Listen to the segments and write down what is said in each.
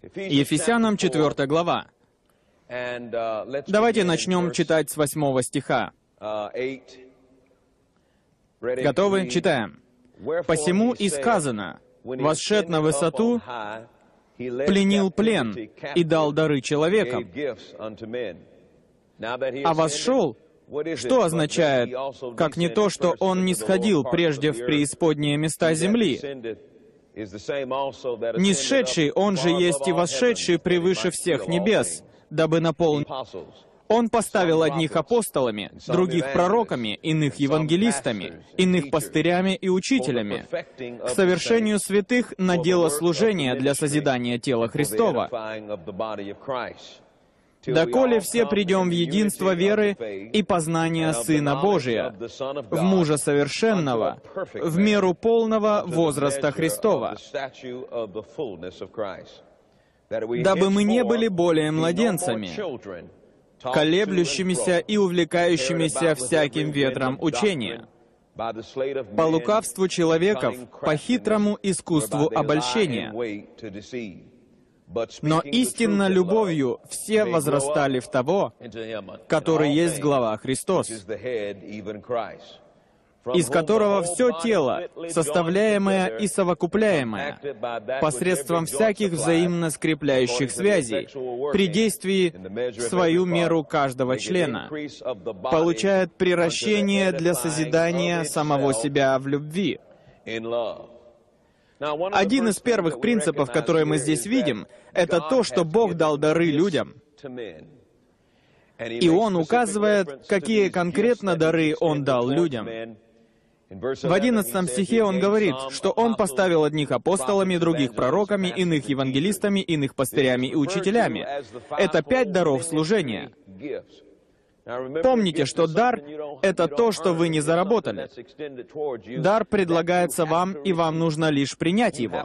Ефесянам 4 глава. Давайте начнем читать с 8 стиха. Готовы? Читаем. «Посему и сказано, восшед на высоту, пленил плен и дал дары человекам». А восшел, что означает, как не то, что он не сходил прежде в преисподние места земли? Нисшедший, он же есть и восшедший превыше всех небес, дабы наполнить. Он поставил одних апостолами, других пророками, иных евангелистами, иных пастырями и учителями, к совершению святых на дело служения для созидания тела Христова, доколе все придем в единство веры и познания Сына Божия, в мужа совершенного, в меру полного возраста Христова, дабы мы не были более младенцами, колеблющимися и увлекающимися всяким ветром учения, по лукавству человеков, по хитрому искусству обольщения. Но истинно любовью все возрастали в того, который есть глава Христос, из которого все тело, составляемое и совокупляемое, посредством всяких взаимно скрепляющих связей, при действии в свою меру каждого члена, получает приращение для созидания самого себя в любви. Один из первых принципов, которые мы здесь видим, это то, что Бог дал дары людям. И Он указывает, какие конкретно дары Он дал людям. В 11 стихе Он говорит, что Он поставил одних апостолами, других пророками, иных евангелистами, иных пастырями и учителями. Это 5 даров служения. Помните, что дар — это то, что вы не заработали. Дар предлагается вам, и вам нужно лишь принять его.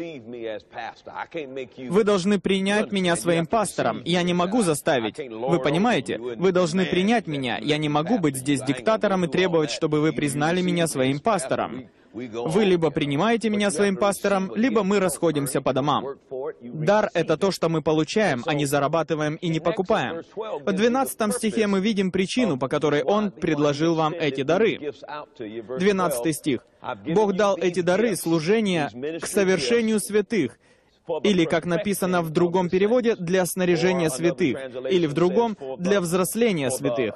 Вы должны принять меня своим пастором. Я не могу заставить. Вы понимаете? Вы должны принять меня. Я не могу быть здесь диктатором и требовать, чтобы вы признали меня своим пастором. Вы либо принимаете меня своим пастором, либо мы расходимся по домам. Дар — это то, что мы получаем, а не зарабатываем и не покупаем. В 12 стихе мы видим причину, по которой Он предложил вам эти дары. 12 стих. «Бог дал эти дары служения к совершению святых», или, как написано в другом переводе, «для снаряжения святых», или в другом «для взросления святых».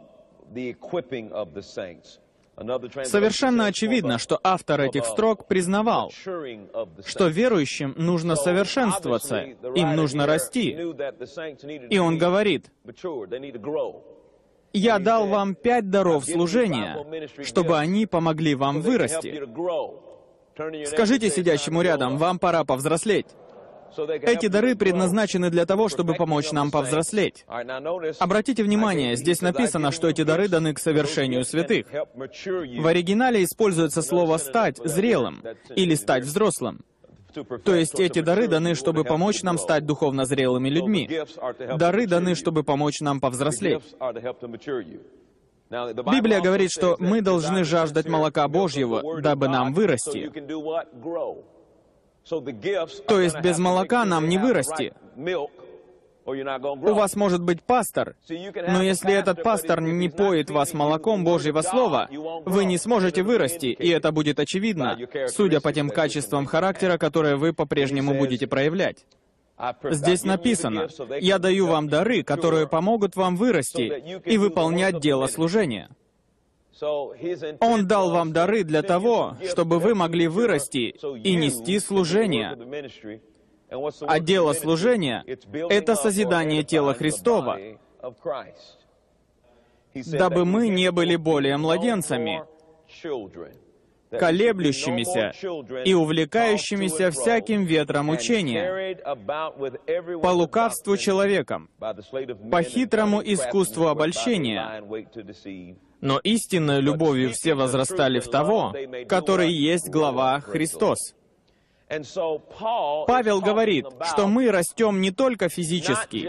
Совершенно очевидно, что автор этих строк признавал, что верующим нужно совершенствоваться, им нужно расти. И он говорит: «Я дал вам 5 даров служения, чтобы они помогли вам вырасти». Скажите сидящему рядом: «Вам пора повзрослеть». Эти дары предназначены для того, чтобы помочь нам повзрослеть. Обратите внимание, здесь написано, что эти дары даны к совершению святых. В оригинале используется слово «стать зрелым» или «стать взрослым». То есть эти дары даны, чтобы помочь нам стать духовно зрелыми людьми. Дары даны, чтобы помочь нам повзрослеть. Библия говорит, что мы должны жаждать молока Божьего, дабы нам вырасти. То есть без молока нам не вырасти. У вас может быть пастор, но если этот пастор не поет вас молоком Божьего Слова, вы не сможете вырасти, и это будет очевидно, судя по тем качествам характера, которые вы по-прежнему будете проявлять. Здесь написано: «Я даю вам дары, которые помогут вам вырасти и выполнять дело служения». Он дал вам дары для того, чтобы вы могли вырасти и нести служение. А дело служения — это созидание тела Христова, дабы мы не были более младенцами, колеблющимися и увлекающимися всяким ветром учения, по лукавству человеком, по хитрому искусству обольщения, но истинной любовью все возрастали в того, который есть глава Христос. Павел говорит, что мы растем не только физически.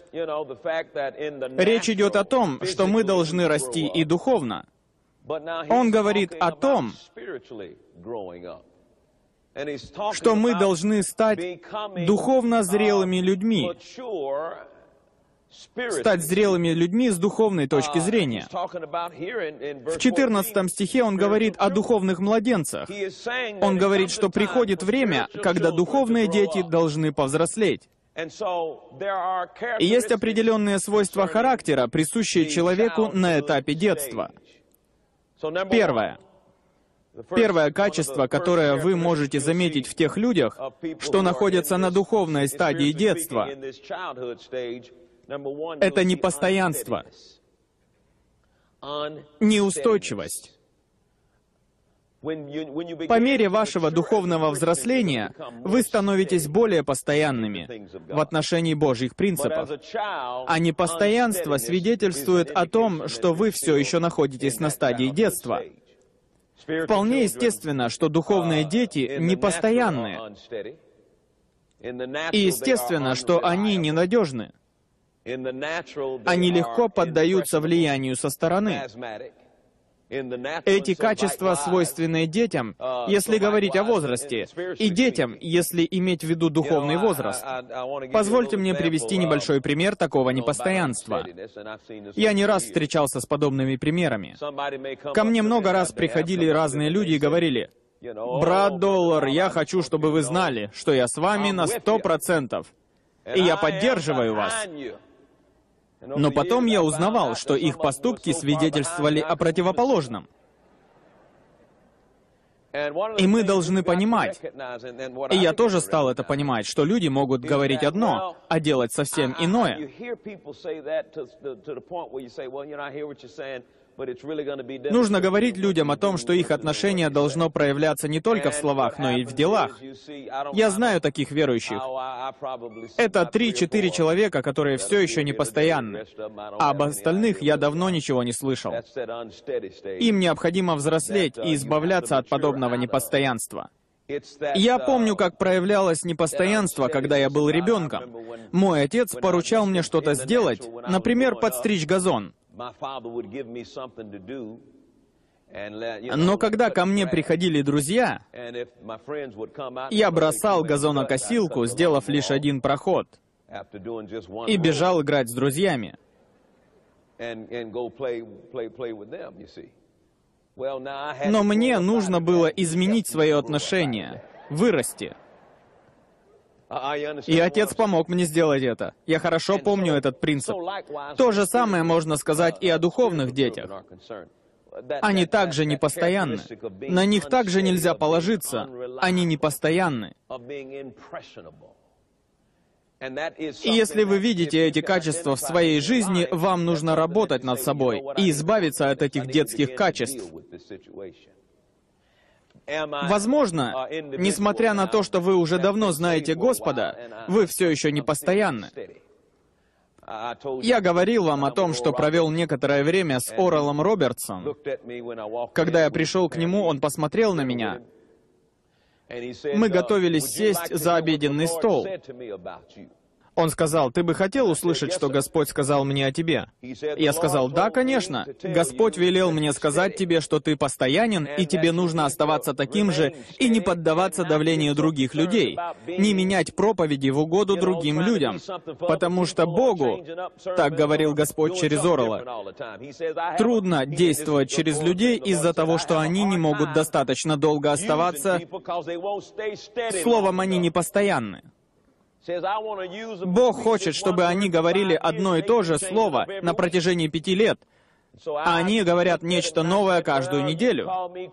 Речь идет о том, что мы должны расти и духовно. Он говорит о том, что мы должны стать духовно зрелыми людьми, стать зрелыми людьми с духовной точки зрения. В 14 стихе он говорит о духовных младенцах. Он говорит, что приходит время, когда духовные дети должны повзрослеть. И есть определенные свойства характера, присущие человеку на этапе детства. Первое качество, которое вы можете заметить в тех людях, что находятся на духовной стадии детства, это непостоянство, неустойчивость. По мере вашего духовного взросления вы становитесь более постоянными в отношении Божьих принципов. А непостоянство свидетельствует о том, что вы все еще находитесь на стадии детства. Вполне естественно, что духовные дети непостоянные. И естественно, что они ненадежны. Они легко поддаются влиянию со стороны. Эти качества свойственны детям, если говорить о возрасте, и детям, если иметь в виду духовный возраст. Позвольте мне привести небольшой пример такого непостоянства. Я не раз встречался с подобными примерами. Ко мне много раз приходили разные люди и говорили: «Брат Доллар, я хочу, чтобы вы знали, что я с вами на 100%, и я поддерживаю вас». Но потом я узнавал, что их поступки свидетельствовали о противоположном. И мы должны понимать, и я тоже стал это понимать, что люди могут говорить одно, а делать совсем иное. Нужно говорить людям о том, что их отношение должно проявляться не только в словах, но и в делах. Я знаю таких верующих. Это 3-4 человека, которые все еще не постоянны. А об остальных я давно ничего не слышал. Им необходимо взрослеть и избавляться от подобного непостоянства. Я помню, как проявлялось непостоянство, когда я был ребенком. Мой отец поручал мне что-то сделать, например, подстричь газон. Но когда ко мне приходили друзья, я бросал газонокосилку, сделав лишь один проход, и бежал играть с друзьями. Но мне нужно было изменить свое отношение, вырасти. И отец помог мне сделать это. Я хорошо помню этот принцип. То же самое можно сказать и о духовных детях. Они также непостоянны. На них также нельзя положиться. Они непостоянны. И если вы видите эти качества в своей жизни, вам нужно работать над собой и избавиться от этих детских качеств. Возможно, несмотря на то, что вы уже давно знаете Господа, вы все еще непостоянны. Я говорил вам о том, что провел некоторое время с Оралом Робертсом. Когда я пришел к нему, он посмотрел на меня. Мы готовились сесть за обеденный стол. Он сказал: «Ты бы хотел услышать, что Господь сказал мне о тебе?» Я сказал: «Да, конечно. Господь велел мне сказать тебе, что ты постоянен, и тебе нужно оставаться таким же и не поддаваться давлению других людей, не менять проповеди в угоду другим людям, потому что Богу, так говорил Господь через Орала, трудно действовать через людей из-за того, что они не могут достаточно долго оставаться, словом, они непостоянны. Бог хочет, чтобы они говорили одно и то же слово на протяжении 5 лет, а они говорят нечто новое каждую неделю».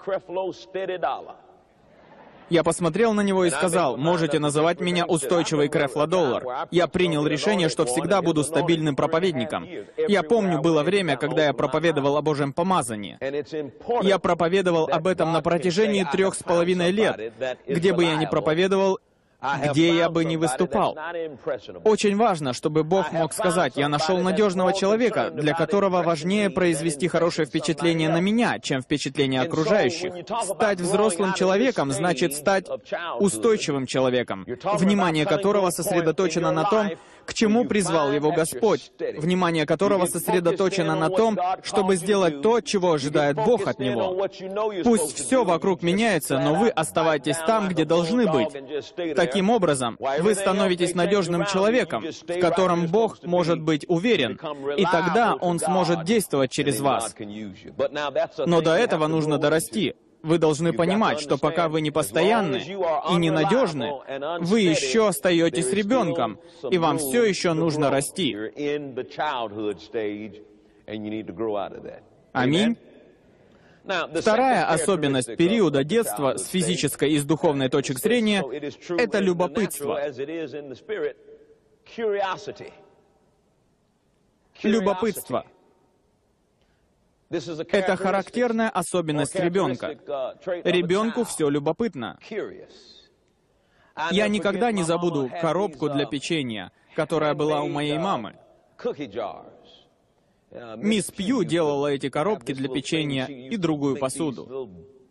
Я посмотрел на него и сказал: «Можете называть меня устойчивый Крефло Доллар. Я принял решение, что всегда буду стабильным проповедником. Я помню, было время, когда я проповедовал о Божьем помазании. Я проповедовал об этом на протяжении 3,5 лет, где бы я ни проповедовал, где я бы ни выступал. Очень важно, чтобы Бог мог сказать: «Я нашел надежного человека, для которого важнее произвести хорошее впечатление на меня, чем впечатление окружающих». Стать взрослым человеком значит стать устойчивым человеком, внимание которого сосредоточено на том, к чему призвал его Господь, внимание которого сосредоточено на том, чтобы сделать то, чего ожидает Бог от него. Пусть все вокруг меняется, но вы оставайтесь там, где должны быть. Таким образом, вы становитесь надежным человеком, в котором Бог может быть уверен, и тогда Он сможет действовать через вас. Но до этого нужно дорасти. Вы должны понимать, что пока вы не постоянны и ненадежны, вы еще остаетесь ребенком, и вам все еще нужно расти. Аминь. Вторая особенность периода детства с физической и с духовной точек зрения — это любопытство. Любопытство. Это характерная особенность ребенка. Ребенку все любопытно. Я никогда не забуду коробку для печенья, которая была у моей мамы. Мисс Пью делала эти коробки для печенья и другую посуду.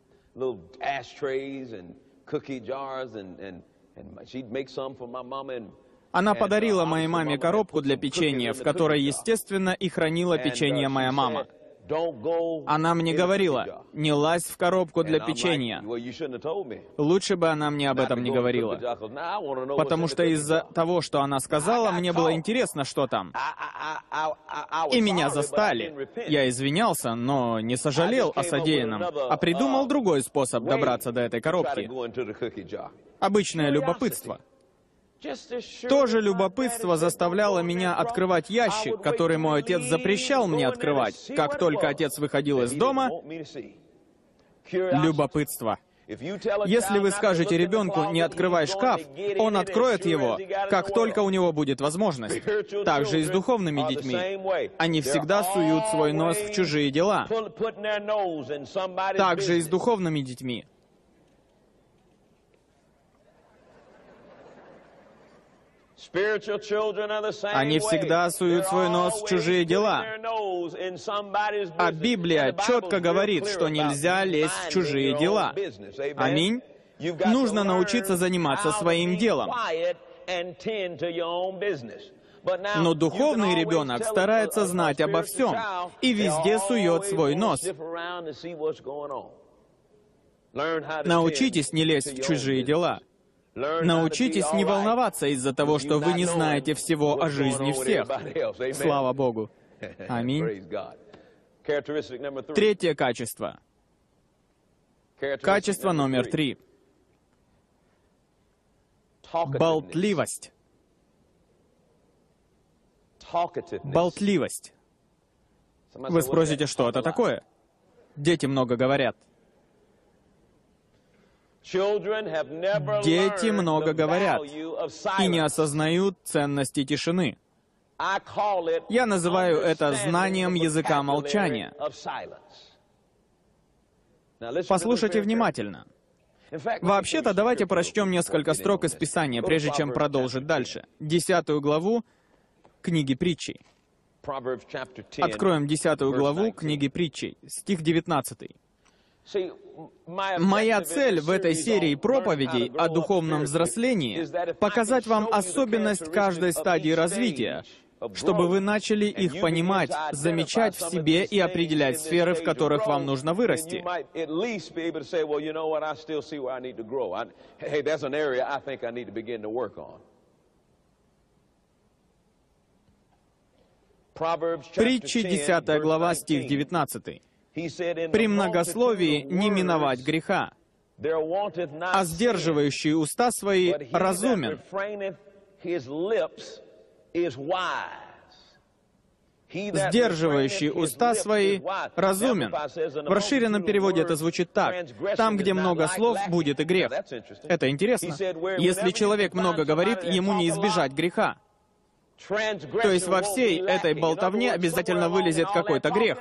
Она подарила моей маме коробку для печенья, в которой, естественно, и хранила печенье моя мама. Она мне говорила: не лазь в коробку для печенья. Лучше бы она мне об этом не говорила. Потому что из-за того, что она сказала, мне было интересно, что там. И меня застали. Я извинялся, но не сожалел о содеянном, а придумал другой способ добраться до этой коробки. Обычное любопытство. То же любопытство заставляло меня открывать ящик, который мой отец запрещал мне открывать, как только отец выходил из дома. Любопытство. Если вы скажете ребенку «не открывай шкаф», он откроет его, как только у него будет возможность. Так же и с духовными детьми. Они всегда суют свой нос в чужие дела. Так же и с духовными детьми. Они всегда суют свой нос в чужие дела. А Библия четко говорит, что нельзя лезть в чужие дела. Аминь. Нужно научиться заниматься своим делом. Но духовный ребенок старается знать обо всем и везде сует свой нос. Научитесь не лезть в чужие дела. Научитесь не волноваться из-за того, что вы не знаете всего о жизни всех. Слава Богу. Аминь. Третье качество. Качество номер 3. Болтливость. Болтливость. Вы спросите, что это такое? Дети много говорят. Дети много говорят и не осознают ценности тишины. Я называю это знанием языка молчания. Послушайте внимательно. Вообще-то, давайте прочтем несколько строк из Писания, прежде чем продолжить дальше. 10 главу книги Притчей. Откроем 10 главу книги Притчей, стих 19. Моя цель в этой серии проповедей о духовном взрослении — показать вам особенность каждой стадии развития, чтобы вы начали их понимать, замечать в себе и определять сферы, в которых вам нужно вырасти. Притчи, 10 глава, стих 19. «При многословии не миновать греха, а сдерживающий уста свои разумен». Сдерживающий уста свои разумен. В расширенном переводе это звучит так: там, где много слов, будет и грех. Это интересно. Если человек много говорит, ему не избежать греха. То есть во всей этой болтовне обязательно вылезет какой-то грех.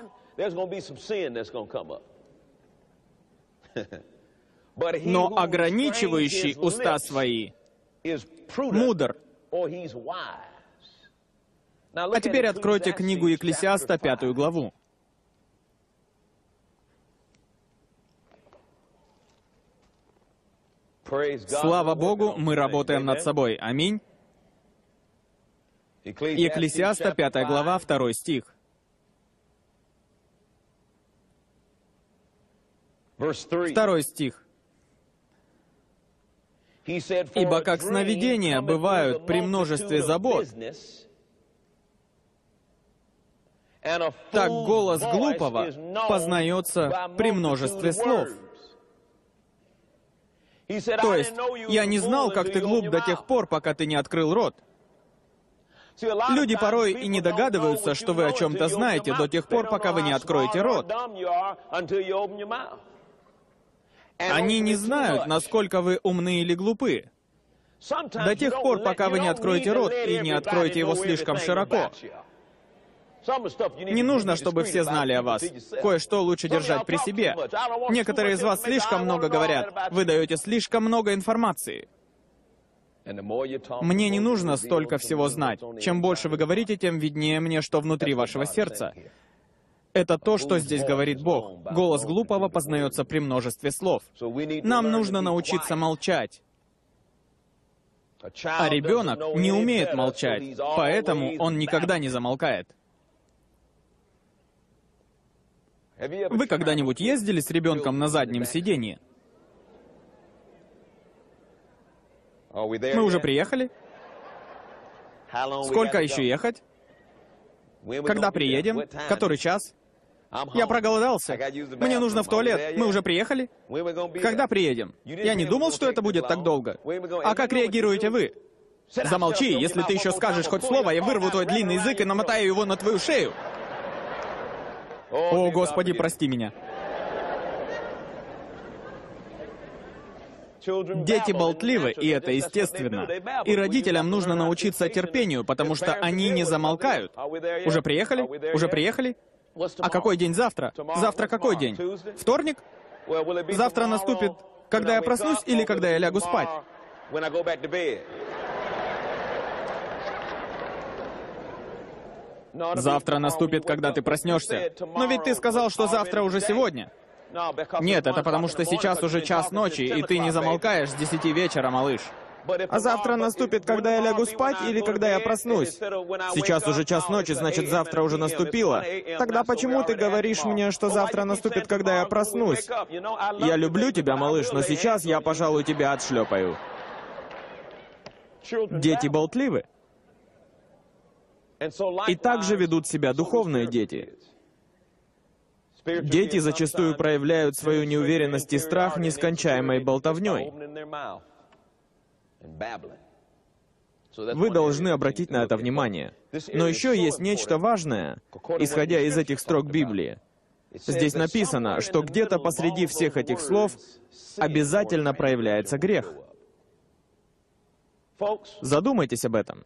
Но ограничивающий уста свои мудр. А теперь откройте книгу Екклесиаста, 5 главу. Слава Богу, мы работаем над собой. Аминь. Екклесиаста, 5 глава, 2 стих. 2 стих. «Ибо как сновидения бывают при множестве забот, так голос глупого познается при множестве слов». То есть, я не знал, как ты глуп до тех пор, пока ты не открыл рот. Люди порой и не догадываются, что вы о чем-то знаете до тех пор, пока вы не откроете рот. Они не знают, насколько вы умны или глупы, до тех пор, пока вы не откроете рот и не откроете его слишком широко. Не нужно, чтобы все знали о вас. Кое-что лучше держать при себе. Некоторые из вас слишком много говорят. Вы даете слишком много информации. Мне не нужно столько всего знать. Чем больше вы говорите, тем виднее мне, что внутри вашего сердца. Это то, что здесь говорит Бог. Голос глупого познается при множестве слов. Нам нужно научиться молчать. А ребенок не умеет молчать, поэтому он никогда не замолкает. Вы когда-нибудь ездили с ребенком на заднем сиденье? Мы уже приехали? Сколько еще ехать? Когда приедем? Который час? Я проголодался. Мне нужно в туалет. Мы уже приехали? Когда приедем? Я не думал, что это будет так долго. А как реагируете вы? Замолчи, если ты еще скажешь хоть слово, я вырву твой длинный язык и намотаю его на твою шею. О, Господи, прости меня. Дети болтливы, и это естественно. И родителям нужно научиться терпению, потому что они не замолкают. Уже приехали? Уже приехали? А какой день завтра? Завтра какой день? Вторник? Завтра наступит, когда я проснусь или когда я лягу спать? Завтра наступит, когда ты проснешься. Но ведь ты сказал, что завтра уже сегодня. Нет, это потому что сейчас уже час ночи, и ты не замолкаешь с 10 вечера, малыш. А завтра наступит, когда я лягу спать или когда я проснусь? Сейчас уже час ночи, значит, завтра уже наступило. Тогда почему ты говоришь мне, что завтра наступит, когда я проснусь? Я люблю тебя, малыш, но сейчас я, пожалуй, тебя отшлепаю. Дети болтливы. И так же ведут себя духовные дети. Дети зачастую проявляют свою неуверенность и страх нескончаемой болтовней. Вы должны обратить на это внимание. Но еще есть нечто важное, исходя из этих строк Библии. Здесь написано, что где-то посреди всех этих слов обязательно проявляется грех. Задумайтесь об этом.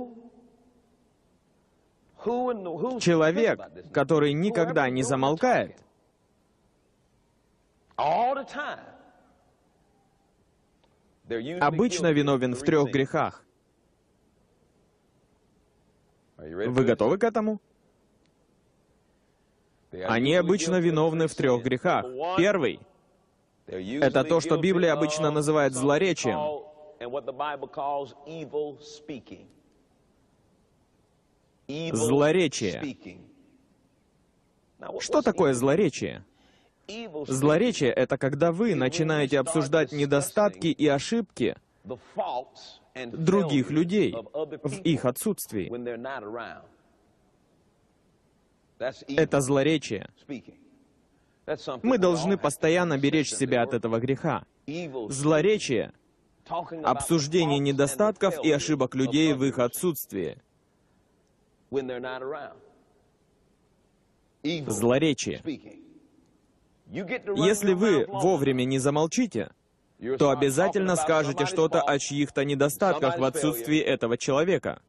Человек, который никогда не замолкает, обычно виновен в 3 грехах. Вы готовы к этому? Они обычно виновны в 3 грехах. Первый — это то, что Библия обычно называет злоречием. Злоречие. Что такое злоречие? Злоречие — это когда вы начинаете обсуждать недостатки и ошибки других людей в их отсутствии. Это злоречие. Мы должны постоянно беречь себя от этого греха. Злоречие — обсуждение недостатков и ошибок людей в их отсутствии. Злоречие. Если вы вовремя не замолчите, то обязательно скажете что-то о чьих-то недостатках в отсутствии этого человека.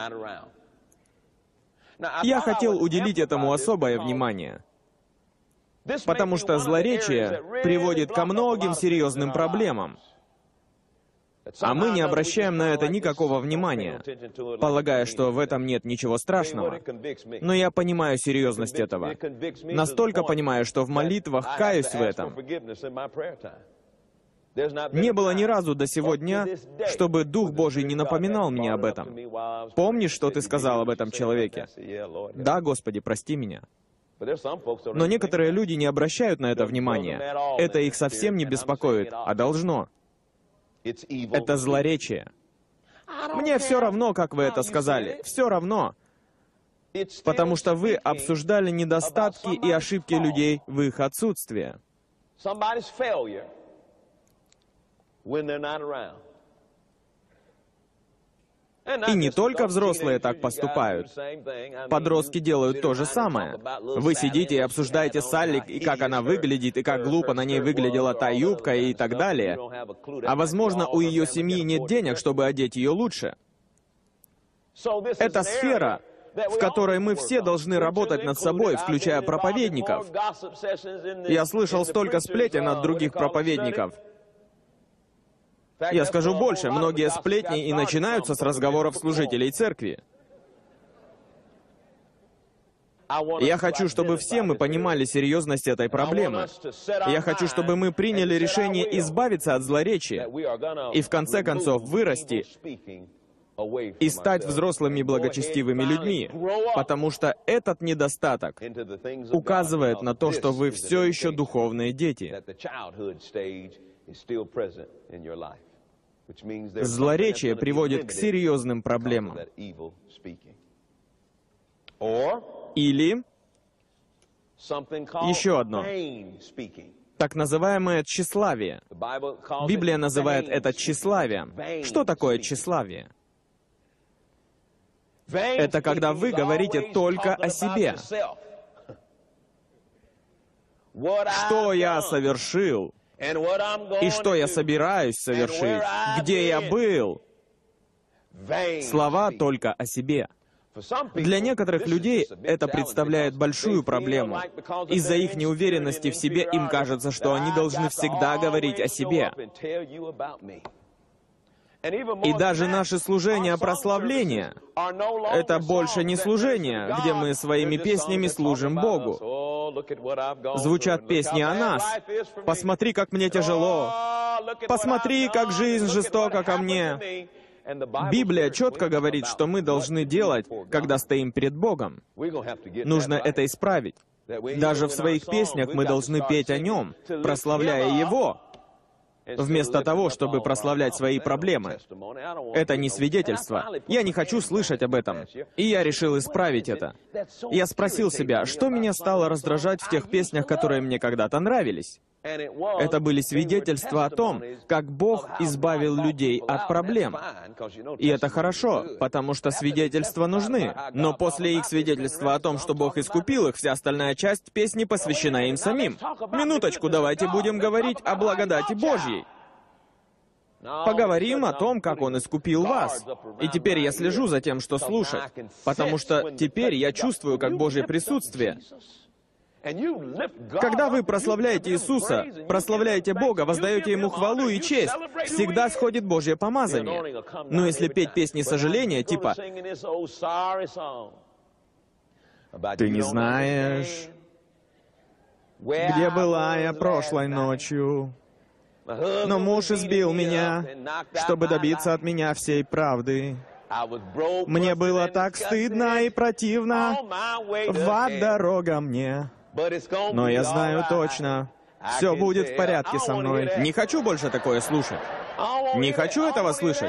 Я хотел уделить этому особое внимание, потому что злоречие приводит ко многим серьезным проблемам. А мы не обращаем на это никакого внимания, полагая, что в этом нет ничего страшного. Но я понимаю серьезность этого. Настолько понимаю, что в молитвах каюсь в этом. Не было ни разу до сего дня, чтобы Дух Божий не напоминал мне об этом. Помнишь, что ты сказал об этом человеке? Да, Господи, прости меня. Но некоторые люди не обращают на это внимания. Это их совсем не беспокоит, а должно. Это злоречие. Мне все равно, как вы это сказали. Все равно. Потому что вы обсуждали недостатки и ошибки людей в их отсутствие. И не только взрослые так поступают. Подростки делают то же самое. Вы сидите и обсуждаете Салли, и как она выглядит, и как глупо на ней выглядела та юбка, и так далее. А возможно, у ее семьи нет денег, чтобы одеть ее лучше. Это сфера, в которой мы все должны работать над собой, включая проповедников. Я слышал столько сплетен от других проповедников. Я скажу больше, многие сплетни и начинаются с разговоров служителей церкви. Я хочу, чтобы все мы понимали серьезность этой проблемы. Я хочу, чтобы мы приняли решение избавиться от злоречия и в конце концов вырасти и стать взрослыми благочестивыми людьми, потому что этот недостаток указывает на то, что вы все еще духовные дети. Злоречие приводит к серьезным проблемам. Или еще одно. Так называемое тщеславие. Библия называет это тщеславием. Что такое тщеславие? Это когда вы говорите только о себе. Что я совершил? И что я собираюсь совершить? Где я был? Слова только о себе. Для некоторых людей это представляет большую проблему. Из-за их неуверенности в себе им кажется, что они должны всегда говорить о себе. И даже наши служения прославления — это больше не служение, где мы своими песнями служим Богу. Звучат песни о нас. «Посмотри, как мне тяжело! Посмотри, как жизнь жестока ко мне!» Библия четко говорит, что мы должны делать, когда стоим перед Богом. Нужно это исправить. Даже в своих песнях мы должны петь о Нем, прославляя Его, вместо того, чтобы прославлять свои проблемы. Это не свидетельство. Я не хочу слышать об этом. И я решил исправить это. Я спросил себя, что меня стало раздражать в тех песнях, которые мне когда-то нравились. Это были свидетельства о том, как Бог избавил людей от проблем. И это хорошо, потому что свидетельства нужны. Но после их свидетельства о том, что Бог искупил их, вся остальная часть песни посвящена им самим. Минуточку, давайте будем говорить о благодати Божьей. Поговорим о том, как Он искупил вас. И теперь я слежу за тем, что слушать, потому что теперь я чувствую, как Божье присутствие. Когда вы прославляете Иисуса, прославляете Бога, воздаете Ему хвалу и честь, всегда сходит Божье помазание. Но если петь песни сожаления, типа «Ты не знаешь, где была я прошлой ночью, но муж избил меня, чтобы добиться от меня всей правды. Мне было так стыдно и противно, в ад дорога мне. Но я знаю точно, все будет в порядке со мной». Не хочу больше такое слушать. Не хочу этого слышать.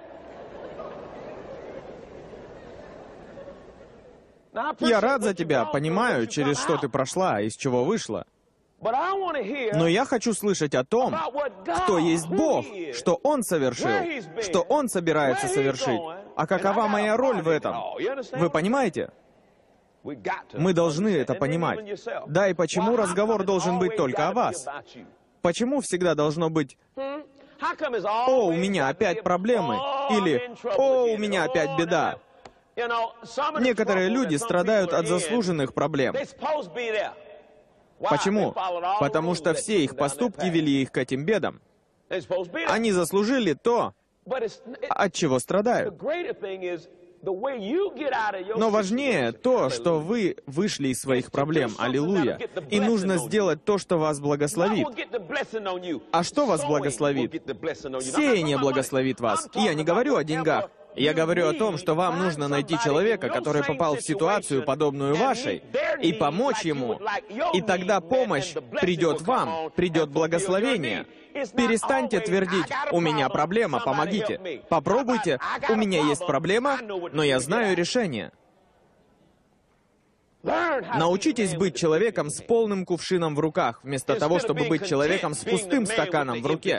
Я рад за тебя, понимаю, через что ты прошла, из чего вышла. Но я хочу слышать о том, кто есть Бог, что Он совершил, что Он собирается совершить, а какова моя роль в этом. Вы понимаете? Мы должны это понимать. Да, и почему разговор должен быть только о вас? Почему всегда должно быть «О, у меня опять проблемы» или «О, у меня опять беда»? Некоторые люди страдают от заслуженных проблем. Почему? Потому что все их поступки вели их к этим бедам. Они заслужили то, от чего страдают. Но важнее то, что вы вышли из своих проблем, аллилуйя, и нужно сделать то, что вас благословит. А что вас благословит? Сеяние благословит вас. И я не говорю о деньгах. Я говорю о том, что вам нужно найти человека, который попал в ситуацию, подобную вашей, и помочь ему. И тогда помощь придет вам, придет благословение. Перестаньте твердить: «У меня проблема, помогите». Попробуйте: «У меня есть проблема, но я знаю решение». Научитесь быть человеком с полным кувшином в руках, вместо того, чтобы быть человеком с пустым стаканом в руке.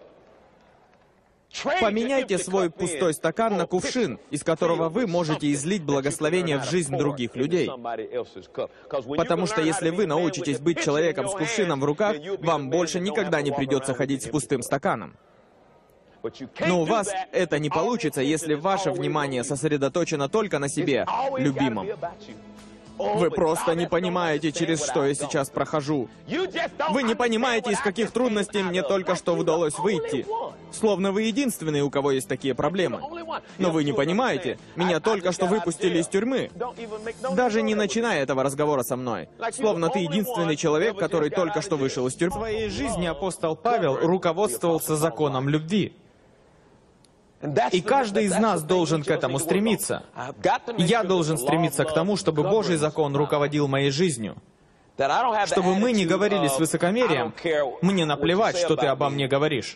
Поменяйте свой пустой стакан на кувшин, из которого вы можете излить благословение в жизнь других людей. Потому что если вы научитесь быть человеком с кувшином в руках, вам больше никогда не придется ходить с пустым стаканом. Но у вас это не получится, если ваше внимание сосредоточено только на себе, любимом. Вы просто не понимаете, через что я сейчас прохожу. Вы не понимаете, из каких трудностей мне только что удалось выйти. Словно вы единственный, у кого есть такие проблемы. Но вы не понимаете, меня только что выпустили из тюрьмы. Даже не начиная этого разговора со мной. Словно ты единственный человек, который только что вышел из тюрьмы. В своей жизни апостол Павел руководствовался законом любви. И каждый из нас должен к этому стремиться. Я должен стремиться к тому, чтобы Божий закон руководил моей жизнью. Чтобы мы не говорили с высокомерием: «Мне наплевать, что ты обо мне говоришь».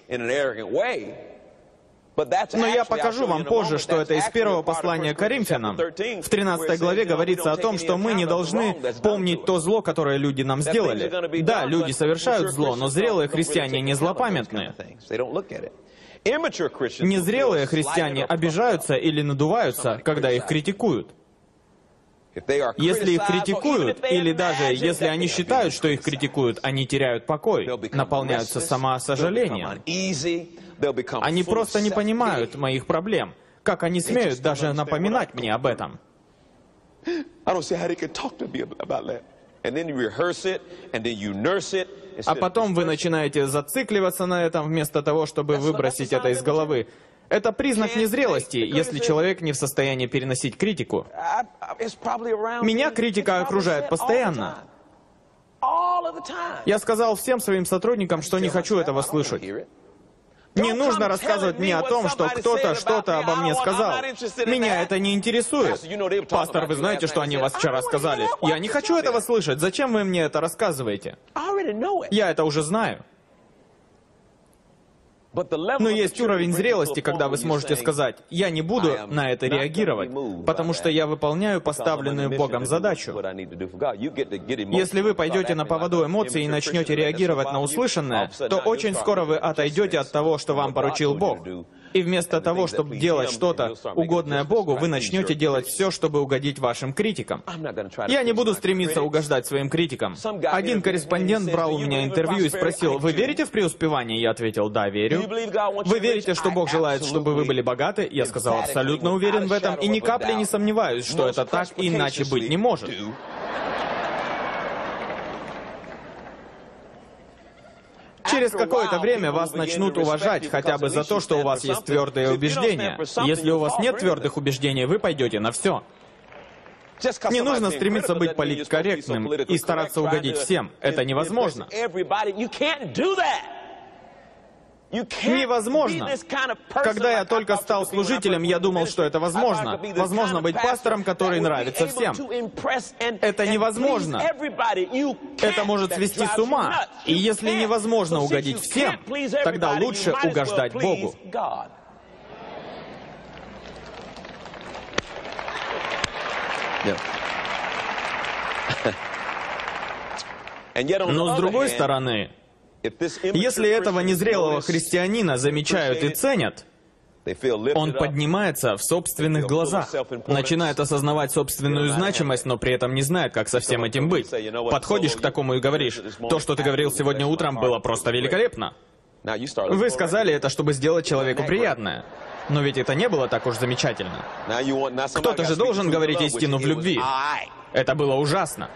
Но я покажу вам позже, что это из первого послания к Коринфянам. В 13 главе говорится о том, что мы не должны помнить то зло, которое люди нам сделали. Да, люди совершают зло, но зрелые христиане не злопамятные. Незрелые христиане обижаются или надуваются, когда их критикуют. Если их критикуют, или даже если они считают, что их критикуют, они теряют покой, наполняются самосожалением. Они просто не понимают моих проблем. Как они смеют даже напоминать мне об этом? А потом вы начинаете зацикливаться на этом, вместо того, чтобы выбросить это из головы. Это признак незрелости, если человек не в состоянии переносить критику. Меня критика окружает постоянно. Я сказал всем своим сотрудникам, что не хочу этого слышать. Не нужно рассказывать мне о том, что кто-то что-то обо мне сказал. Меня это не интересует. Пастор, вы знаете, что они вас вчера сказали? Я не хочу этого слышать. Зачем вы мне это рассказываете? Я это уже знаю. Но есть уровень зрелости, когда вы сможете сказать: «Я не буду на это реагировать, потому что я выполняю поставленную Богом задачу». Если вы пойдете на поводу эмоций и начнете реагировать на услышанное, то очень скоро вы отойдете от того, что вам поручил Бог. И вместо того, чтобы делать что-то угодное Богу, вы начнете делать все, чтобы угодить вашим критикам. Я не буду стремиться угождать своим критикам. Один корреспондент брал у меня интервью и спросил: «Вы верите в преуспевание?» Я ответил: «Да, верю». «Вы верите, что Бог желает, чтобы вы были богаты?» Я сказал: «Абсолютно уверен в этом и ни капли не сомневаюсь, что это так, иначе быть не может». Через какое-то время вас начнут уважать хотя бы за то, что у вас есть твердые убеждения. Если у вас нет твердых убеждений, вы пойдете на все. Не нужно стремиться быть политкорректным и стараться угодить всем. Это невозможно. Невозможно. Когда я только стал служителем, я думал, что это возможно. Возможно быть пастором, который нравится всем. Это невозможно. Это может свести с ума. И если невозможно угодить всем, тогда лучше угождать Богу. Но с другой стороны, если этого незрелого христианина замечают и ценят, он поднимается в собственных глазах, начинает осознавать собственную значимость, но при этом не знает, как со всем этим быть. Подходишь к такому и говоришь: «То, что ты говорил сегодня утром, было просто великолепно». Вы сказали это, чтобы сделать человеку приятное. Но ведь это не было так уж замечательно. Кто-то же должен говорить истину в любви. Это было ужасно.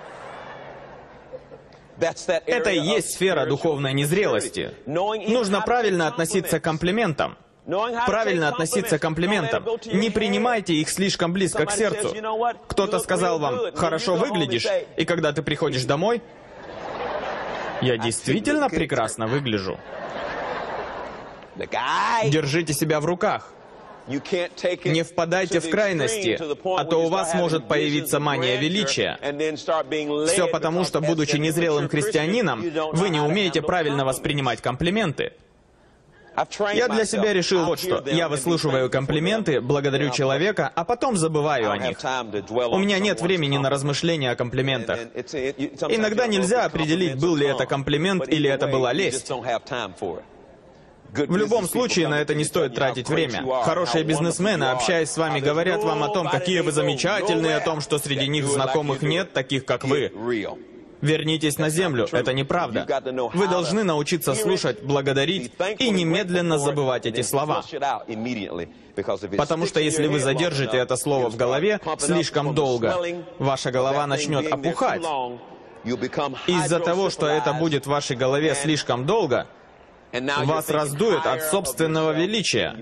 Это и есть сфера духовной незрелости. Нужно правильно относиться к комплиментам. Правильно относиться к комплиментам. Не принимайте их слишком близко к сердцу. Кто-то сказал вам: «Хорошо выглядишь», и когда ты приходишь домой: «Я действительно прекрасно выгляжу». Держите себя в руках. Не впадайте в крайности, а то у вас может появиться мания величия. Все потому, что, будучи незрелым христианином, вы не умеете правильно воспринимать комплименты. Я для себя решил вот что. Я выслушиваю комплименты, благодарю человека, а потом забываю о них. У меня нет времени на размышления о комплиментах. Иногда нельзя определить, был ли это комплимент или это была лесть. В любом случае, на это не стоит тратить время. Хорошие бизнесмены, общаясь с вами, говорят вам о том, какие вы замечательные, о том, что среди них знакомых нет таких, как вы. Вернитесь на землю, это неправда. Вы должны научиться слушать, благодарить и немедленно забывать эти слова. Потому что если вы задержите это слово в голове слишком долго, ваша голова начнет опухать. Из-за того, что это будет в вашей голове слишком долго, вас раздует от собственного величия.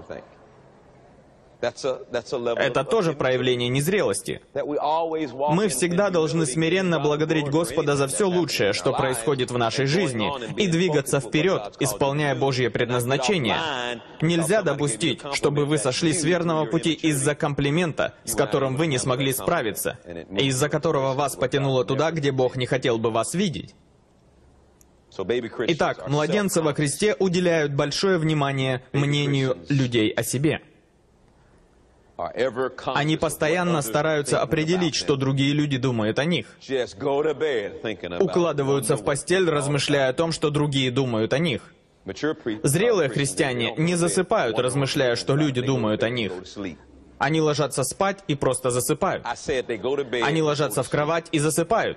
Это тоже проявление незрелости. Мы всегда должны смиренно благодарить Господа за все лучшее, что происходит в нашей жизни, и двигаться вперед, исполняя Божье предназначение. Нельзя допустить, чтобы вы сошли с верного пути из-за комплимента, с которым вы не смогли справиться, и из-за которого вас потянуло туда, где Бог не хотел бы вас видеть. Итак, младенцы во Христе уделяют большое внимание мнению людей о себе. Они постоянно стараются определить, что другие люди думают о них. Укладываются в постель, размышляя о том, что другие думают о них. Зрелые христиане не засыпают, размышляя, что люди думают о них. Они ложатся спать и просто засыпают. Они ложатся в кровать и засыпают.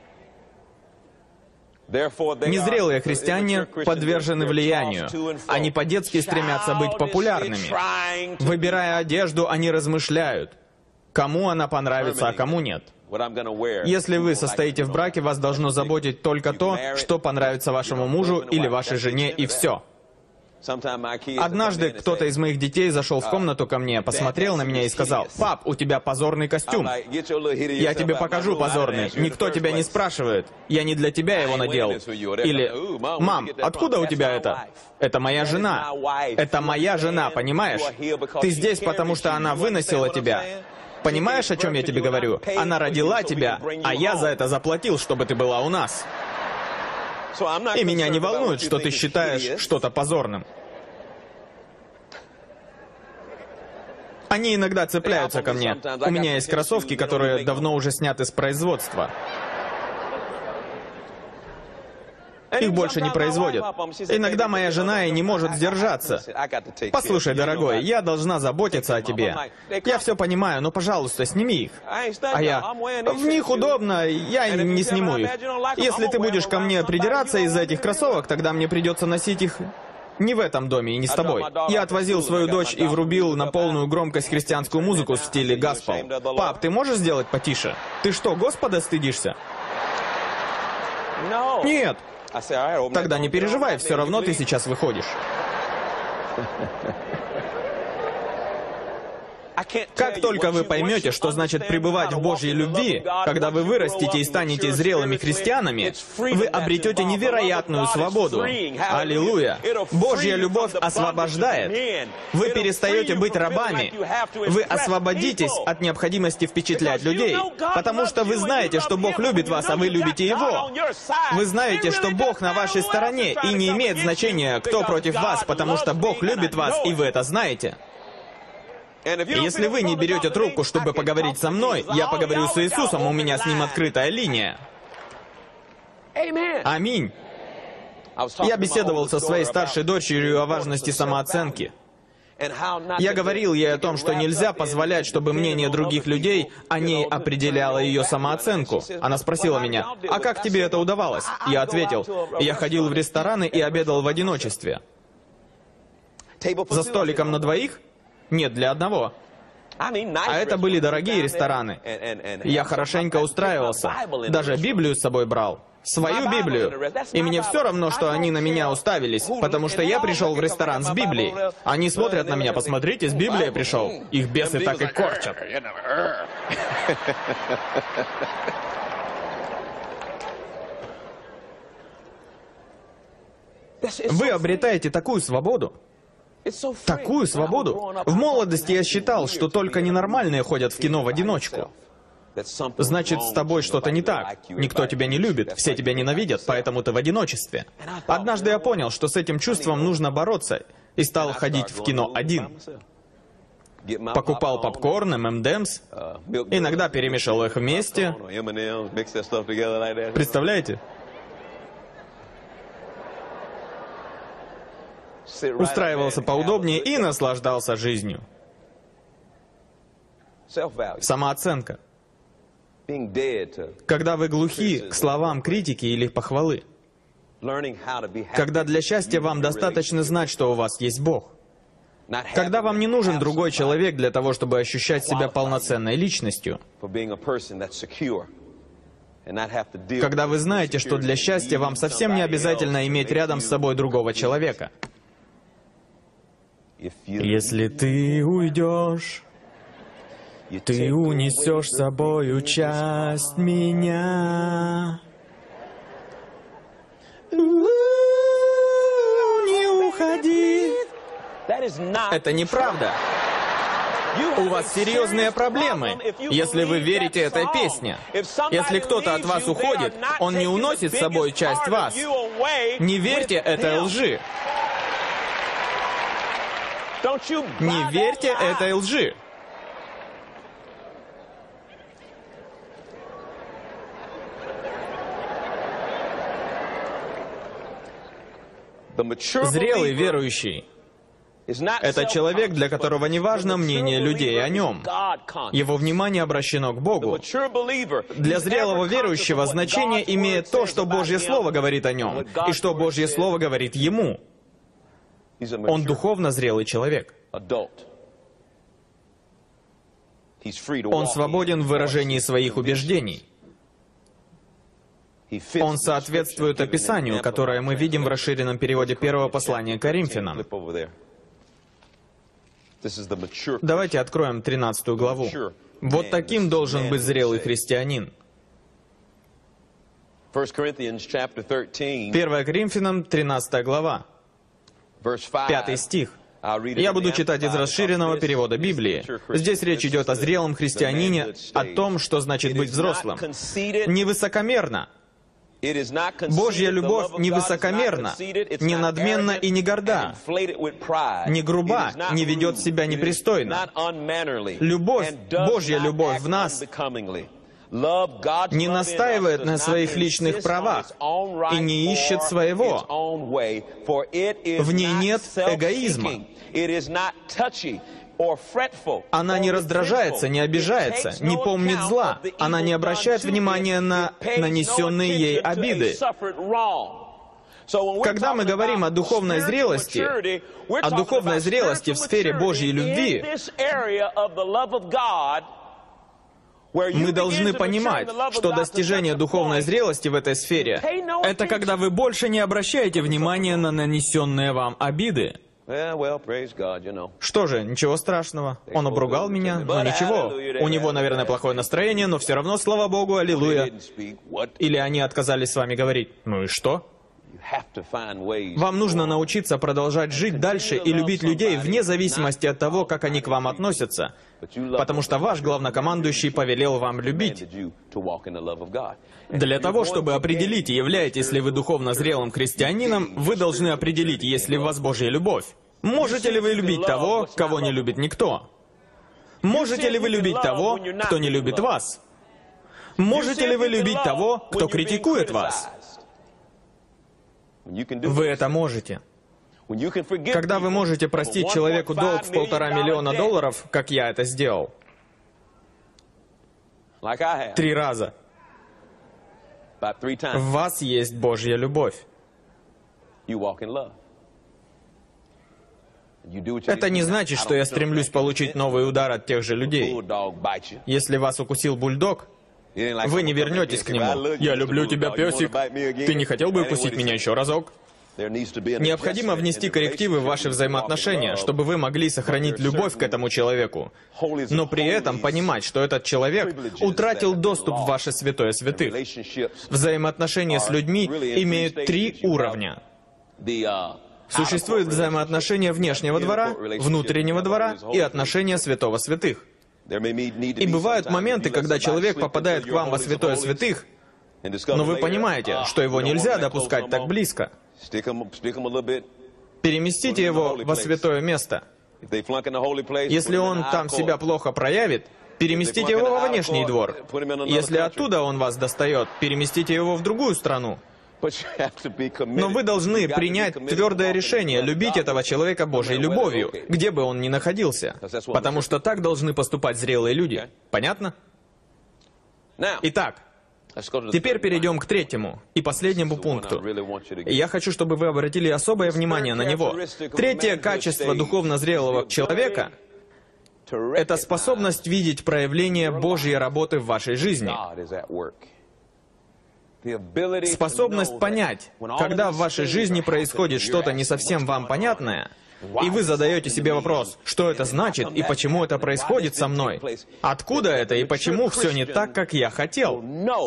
Незрелые христиане подвержены влиянию. Они по-детски стремятся быть популярными. Выбирая одежду, они размышляют, кому она понравится, а кому нет. Если вы состоите в браке, вас должно заботить только то, что понравится вашему мужу или вашей жене, и все. Однажды кто-то из моих детей зашел в комнату ко мне, посмотрел на меня и сказал: «Пап, у тебя позорный костюм». «Я тебе покажу позорный. Никто тебя не спрашивает. Я не для тебя его надел». Или: «Мам, откуда у тебя это?» «Это моя жена». «Это моя жена, понимаешь? Ты здесь, потому что она выносила тебя». Понимаешь, о чем я тебе говорю? Она родила тебя, а я за это заплатил, чтобы ты была у нас. И меня не волнует, что ты считаешь что-то позорным. Они иногда цепляются ко мне. У меня есть кроссовки, которые давно уже сняты с производства. Их больше не производят. Иногда моя жена и не может сдержаться. «Послушай, дорогой, я должна заботиться о тебе. Я все понимаю, но, пожалуйста, сними их». А я: «В них удобно, я не сниму их. Если ты будешь ко мне придираться из-за этих кроссовок, тогда мне придется носить их не в этом доме и не с тобой». Я отвозил свою дочь и врубил на полную громкость христианскую музыку в стиле госпел. «Пап, ты можешь сделать потише? Ты что, Господа стыдишься?» «Нет». «Тогда не переживай, все равно ты сейчас выходишь». Как только вы поймете, что значит пребывать в Божьей любви, когда вы вырастете и станете зрелыми христианами, вы обретете невероятную свободу. Аллилуйя! Божья любовь освобождает. Вы перестаете быть рабами. Вы освободитесь от необходимости впечатлять людей, потому что вы знаете, что Бог любит вас, а вы любите Его. Вы знаете, что Бог на вашей стороне, и не имеет значения, кто против вас, потому что Бог любит вас, и вы это знаете. Если вы не берете трубку, чтобы поговорить со мной, я поговорю с Иисусом, у меня с Ним открытая линия. Аминь. Я беседовал со своей старшей дочерью о важности самооценки. Я говорил ей о том, что нельзя позволять, чтобы мнение других людей о ней определяло ее самооценку. Она спросила меня: «А как тебе это удавалось?» Я ответил: «Я ходил в рестораны и обедал в одиночестве». За столиком на двоих? Нет, для одного. А это были дорогие рестораны. Я хорошенько устраивался. Даже Библию с собой брал. свою Библию. И мне все равно, что они на меня уставились, потому что я пришел в ресторан с Библией. Они смотрят на меня, посмотрите, с Библией пришел. Их бесы так и корчат. Вы обретаете такую свободу. Такую свободу. В молодости я считал, что только ненормальные ходят в кино в одиночку. Значит, с тобой что-то не так. Никто тебя не любит, все тебя ненавидят, поэтому ты в одиночестве. Однажды я понял, что с этим чувством нужно бороться, и стал ходить в кино один. Покупал попкорн, M&M's, иногда перемешал их вместе. Представляете? Устраивался поудобнее и наслаждался жизнью. Самооценка. Когда вы глухи к словам критики или похвалы. Когда для счастья вам достаточно знать, что у вас есть Бог. Когда вам не нужен другой человек для того, чтобы ощущать себя полноценной личностью. Когда вы знаете, что для счастья вам совсем не обязательно иметь рядом с собой другого человека. Если ты уйдешь, ты унесешь с собою часть меня. Не уходи. Это неправда. У вас серьезные проблемы, если вы верите этой песне. Если кто-то от вас уходит, он не уносит с собой часть вас. Не верьте этой лжи. Не верьте этой лжи. Зрелый верующий — это человек, для которого не важно мнение людей о нем. Его внимание обращено к Богу. Для зрелого верующего значение имеет то, что Божье Слово говорит о нем, и что Божье Слово говорит ему. Он духовно зрелый человек. Он свободен в выражении своих убеждений. Он соответствует описанию, которое мы видим в расширенном переводе первого послания к Коринфянам. Давайте откроем 13 главу. Вот таким должен быть зрелый христианин. 1 Коринфянам, 13 глава, 5 стих. Я буду читать из расширенного перевода Библии. Здесь речь идет о зрелом христианине, о том, что значит быть взрослым. Не высокомерно. Божья любовь не высокомерна, не надменна и не горда, не груба, не ведет себя непристойно. Любовь, Божья любовь в нас не настаивает на своих личных правах и не ищет своего. В ней нет эгоизма. Она не раздражается, не обижается, не помнит зла. Она не обращает внимания на нанесенные ей обиды. Когда мы говорим о духовной зрелости в сфере Божьей любви, мы должны понимать, что достижение духовной зрелости в этой сфере — это когда вы больше не обращаете внимания на нанесенные вам обиды. Что же, ничего страшного. Он обругал меня, но ничего. У него, наверное, плохое настроение, но все равно, слава Богу, аллилуйя. Или они отказались с вами говорить. Ну и что? Вам нужно научиться продолжать жить дальше и любить людей вне зависимости от того, как они к вам относятся. Потому что ваш главнокомандующий повелел вам любить. Для того, чтобы определить, являетесь ли вы духовно зрелым христианином, вы должны определить, есть ли в вас Божья любовь. Можете ли вы любить того, кого не любит никто? Можете ли вы любить того, кто не любит вас? Можете ли вы любить того, кто критикует вас? Вы это можете. Когда вы можете простить человеку долг в $1,5 миллиона, как я это сделал. 3 раза. В вас есть Божья любовь. Это не значит, что я стремлюсь получить новый удар от тех же людей. Если вас укусил бульдог, Вы не вернетесь к нему. «Я люблю тебя, песик. Ты не хотел бы укусить меня еще разок?» Необходимо внести коррективы в ваши взаимоотношения, чтобы вы могли сохранить любовь к этому человеку, но при этом понимать, что этот человек утратил доступ в ваше святое святых. Взаимоотношения с людьми имеют 3 уровня. Существует взаимоотношения внешнего двора, внутреннего двора и отношения святого святых. И бывают моменты, когда человек попадает к вам во святое святых, но вы понимаете, что его нельзя допускать так близко. Переместите его во святое место. Если он там себя плохо проявит, переместите его во внешний двор. Если оттуда он вас достает, переместите его в другую страну. Но вы должны принять твердое решение любить этого человека Божьей любовью, где бы он ни находился. Потому что так должны поступать зрелые люди. Понятно? Итак, теперь перейдем к 3-му и последнему пункту. Я хочу, чтобы вы обратили особое внимание на него. 3-е качество духовно зрелого человека — это способность видеть проявление Божьей работы в вашей жизни. Способность понять, когда в вашей жизни происходит что-то не совсем вам понятное, и вы задаете себе вопрос, что это значит и почему это происходит со мной, откуда это и почему все не так, как я хотел.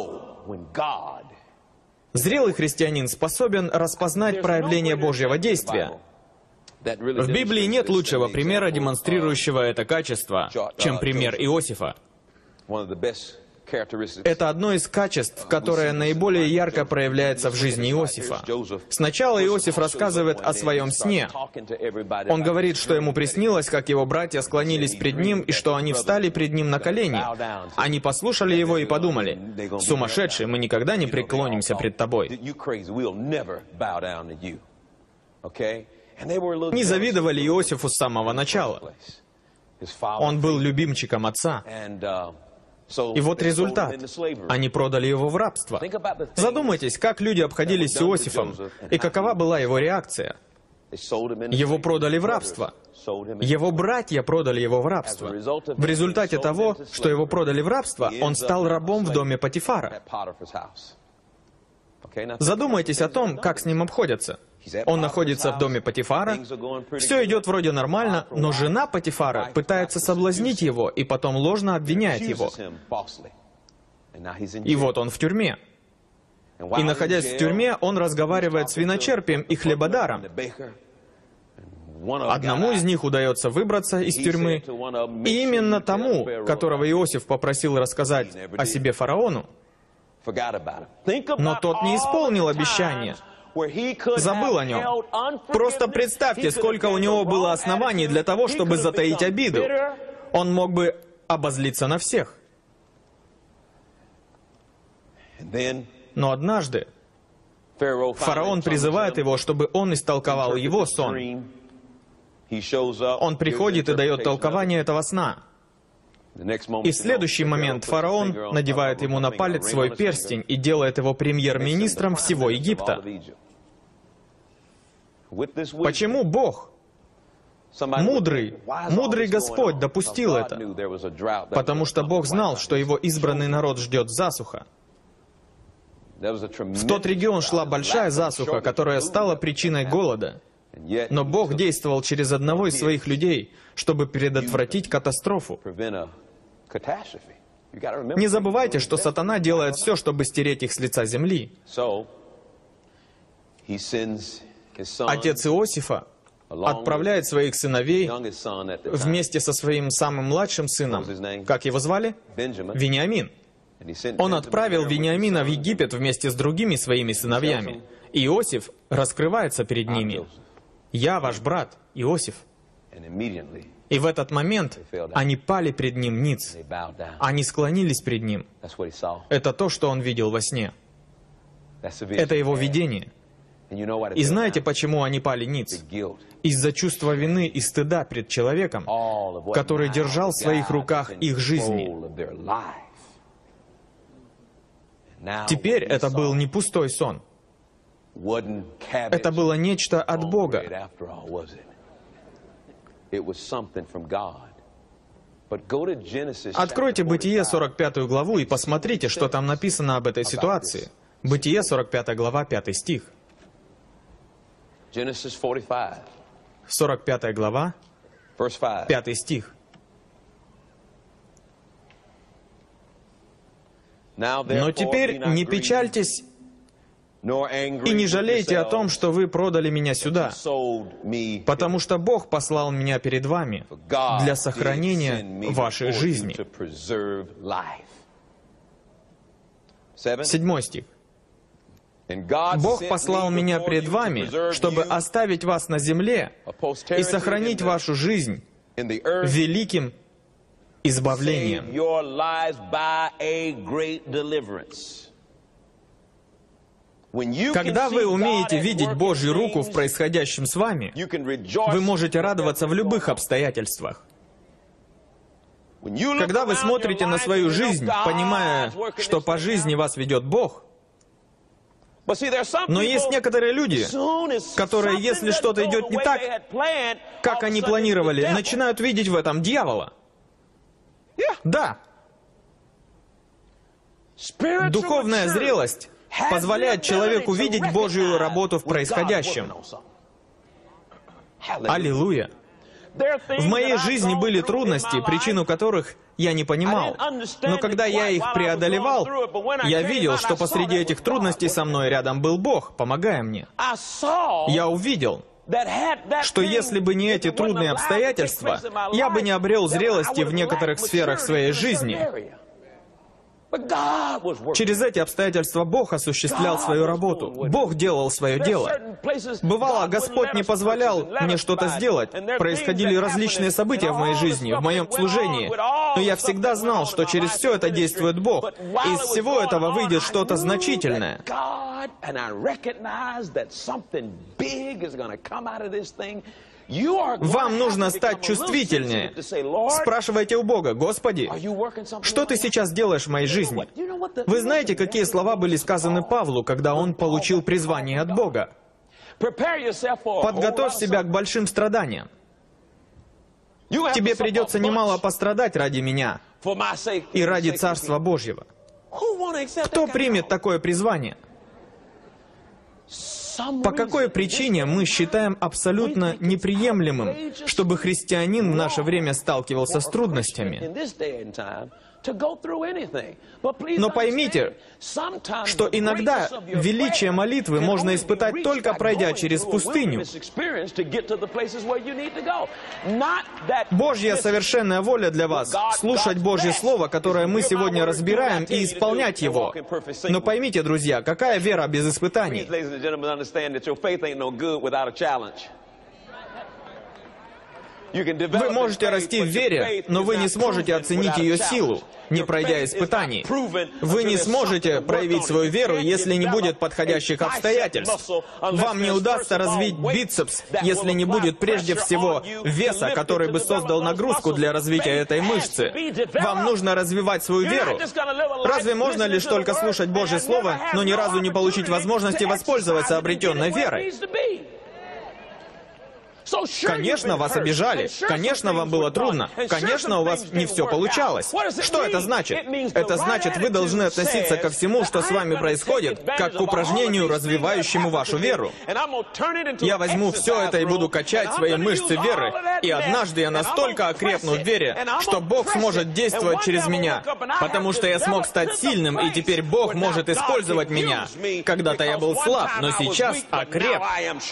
Зрелый христианин способен распознать проявление Божьего действия. В Библии нет лучшего примера, демонстрирующего это качество, чем пример Иосифа. Это одно из качеств, которое наиболее ярко проявляется в жизни Иосифа. Сначала Иосиф рассказывает о своем сне. Он говорит, что ему приснилось, как его братья склонились пред ним, и что они встали пред ним на колени. Они послушали его и подумали: «Сумасшедший, мы никогда не преклонимся пред тобой». Не завидовали Иосифу с самого начала. Он был любимчиком отца. И вот результат. Они продали его в рабство. Задумайтесь, как люди обходились с Иосифом, и какова была его реакция. Его продали в рабство. Его братья продали его в рабство. В результате того, что его продали в рабство, он стал рабом в доме Потифара. Задумайтесь о том, как с ним обходятся. Он находится в доме Потифара, все идет вроде нормально, но жена Потифара пытается соблазнить его и потом ложно обвиняет его. И вот он в тюрьме. И находясь в тюрьме, он разговаривает с виночерпием и хлебодаром. Одному из них удается выбраться из тюрьмы, и именно тому, которого Иосиф попросил рассказать о себе фараону. Но тот не исполнил обещание. Забыл о нем. Просто представьте, сколько у него было оснований для того, чтобы затаить обиду. Он мог бы обозлиться на всех. Но однажды фараон призывает его, чтобы он истолковал его сон. Он приходит и дает толкование этого сна. И в следующий момент фараон надевает ему на палец свой перстень и делает его премьер-министром всего Египта. Почему Бог, мудрый Господь, допустил это? Потому что Бог знал, что его избранный народ ждет засуха. В тот регион шла большая засуха, которая стала причиной голода. Но Бог действовал через одного из своих людей, чтобы предотвратить катастрофу. Не забывайте, что сатана делает все, чтобы стереть их с лица земли. Отец Иосифа отправляет своих сыновей вместе со своим самым младшим сыном. Как его звали? Вениамин. Он отправил Вениамина в Египет вместе с другими своими сыновьями. И Иосиф раскрывается перед ними. «Я ваш брат, Иосиф». И в этот момент они пали пред ним ниц. Они склонились пред ним. Это то, что он видел во сне. Это его видение. И знаете, почему они пали ниц? Из-за чувства вины и стыда перед человеком, который держал в своих руках их жизни. Теперь это был не пустой сон. Это было нечто от Бога. Откройте Бытие 45 главу и посмотрите, что там написано об этой ситуации. Бытие 45 глава, 5 стих. 45 глава, 5 стих. «Но теперь не печальтесь и не жалейте о том, что вы продали меня сюда, потому что Бог послал меня перед вами для сохранения вашей жизни». 7 стих. «Бог послал меня пред вами, чтобы оставить вас на земле и сохранить вашу жизнь великим избавлением». Когда вы умеете видеть Божью руку в происходящем с вами, вы можете радоваться в любых обстоятельствах. Когда вы смотрите на свою жизнь, понимая, что по жизни вас ведет Бог, но есть некоторые люди, которые, если что-то идет не так, как они планировали, начинают видеть в этом дьявола. Да. Духовная зрелость позволяет человеку видеть Божью работу в происходящем. Аллилуйя. В моей жизни были трудности, причину которых я не понимал. Но когда я их преодолевал, я видел, что посреди этих трудностей со мной рядом был Бог, помогая мне. Я увидел, что если бы не эти трудные обстоятельства, я бы не обрел зрелости в некоторых сферах своей жизни. Через эти обстоятельства Бог осуществлял свою работу. Бог делал свое дело. Бывало, Господь не позволял мне что-то сделать. Происходили различные события в моей жизни, в моем служении. Но я всегда знал, что через все это действует Бог. И из всего этого выйдет что-то значительное. Вам нужно стать чувствительнее. Спрашивайте у Бога: «Господи, что Ты сейчас делаешь в моей жизни?» Вы знаете, какие слова были сказаны Павлу, когда он получил призвание от Бога? «Подготовь себя к большим страданиям. Тебе придется немало пострадать ради меня и ради Царства Божьего». Кто примет такое призвание? По какой причине мы считаем абсолютно неприемлемым, чтобы христианин в наше время сталкивался с трудностями? Но поймите, что иногда величие молитвы можно испытать только пройдя через пустыню. Божья совершенная воля для вас — слушать Божье Слово, которое мы сегодня разбираем, и исполнять его. Но поймите, друзья, какая вера без испытаний? Вы можете расти в вере, но вы не сможете оценить ее силу, не пройдя испытаний. Вы не сможете проявить свою веру, если не будет подходящих обстоятельств. Вам не удастся развить бицепс, если не будет прежде всего веса, который бы создал нагрузку для развития этой мышцы. Вам нужно развивать свою веру. Разве можно лишь только слушать Божье Слово, но ни разу не получить возможности воспользоваться обретенной верой? Конечно, вас обижали. Конечно, вам было трудно. Конечно, у вас не все получалось. Что это значит? Это значит, вы должны относиться ко всему, что с вами происходит, как к упражнению, развивающему вашу веру. Я возьму все это и буду качать свои мышцы веры. И однажды я настолько окрепну в вере, что Бог сможет действовать через меня. Потому что я смог стать сильным, и теперь Бог может использовать меня. Когда-то я был слаб, но сейчас окреп.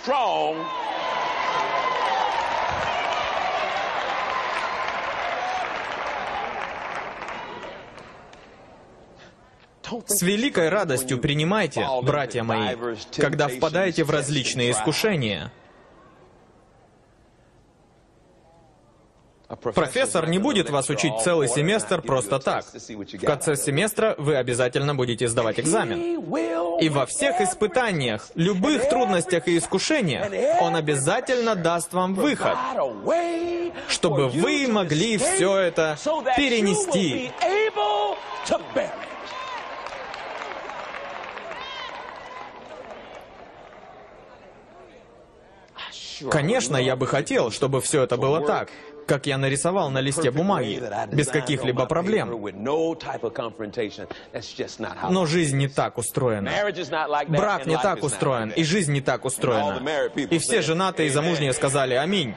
С великой радостью принимайте, братья мои, когда впадаете в различные искушения. Профессор не будет вас учить целый семестр просто так. В конце семестра вы обязательно будете сдавать экзамен. И во всех испытаниях, любых трудностях и искушениях, он обязательно даст вам выход, чтобы вы могли все это перенести. Конечно, я бы хотел, чтобы все это было так. как я нарисовал на листе бумаги, без каких-либо проблем. Но жизнь не так устроена. Брак не так устроен, и жизнь не так устроена. И все женатые и замужние сказали «Аминь».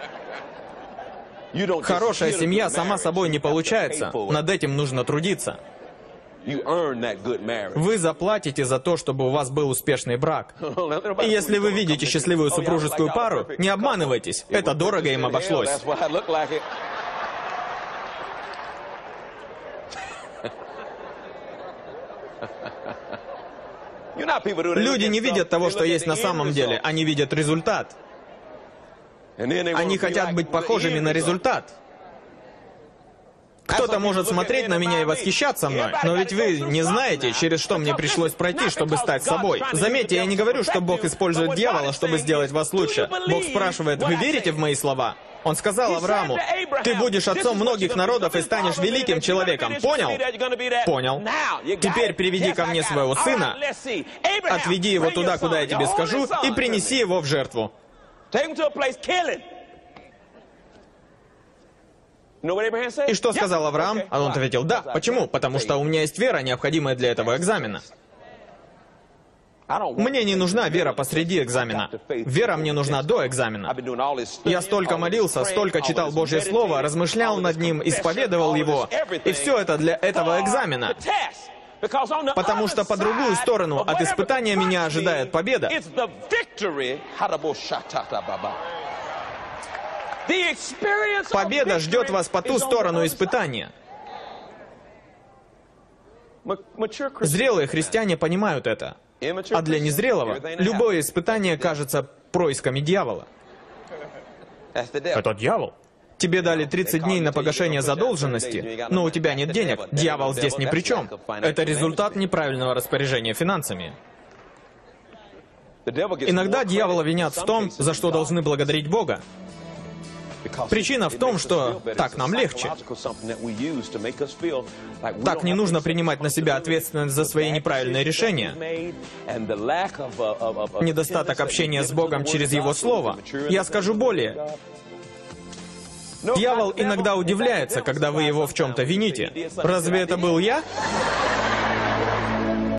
Хорошая семья сама собой не получается. Над этим нужно трудиться. Вы заплатите за то, чтобы у вас был успешный брак. И если вы видите счастливую супружескую пару, не обманывайтесь, это дорого им обошлось. Люди не видят того, что есть на самом деле, они видят результат. Они хотят быть похожими на результат. Кто-то может смотреть на меня и восхищаться мной, но ведь вы не знаете, через что мне пришлось пройти, чтобы стать собой. Заметьте, я не говорю, что Бог использует дьявола, чтобы сделать вас лучше. Бог спрашивает, вы верите в мои слова? Он сказал Аврааму, ты будешь отцом многих народов и станешь великим человеком. Понял? Понял. Теперь приведи ко мне своего сына, отведи его туда, куда я тебе скажу, и принеси его в жертву. И что сказал Авраам? А он ответил, да. Почему? Потому что у меня есть вера, необходимая для этого экзамена. Мне не нужна вера посреди экзамена. Вера мне нужна до экзамена. Я столько молился, столько читал Божье Слово, размышлял над ним, исповедовал его. И все это для этого экзамена. Потому что по другую сторону от испытания меня ожидает победа. Победа ждет вас по ту сторону испытания. Зрелые христиане понимают это. А для незрелого любое испытание кажется происками дьявола. Это дьявол. Тебе дали 30 дней на погашение задолженности, но у тебя нет денег. Дьявол здесь ни при чем. Это результат неправильного распоряжения финансами. Иногда дьявола винят в том, за что должны благодарить Бога. Причина в том, что так нам легче. Так не нужно принимать на себя ответственность за свои неправильные решения. Недостаток общения с Богом через Его Слово. Я скажу более. Дьявол иногда удивляется, когда вы его в чем-то вините. Разве это был я?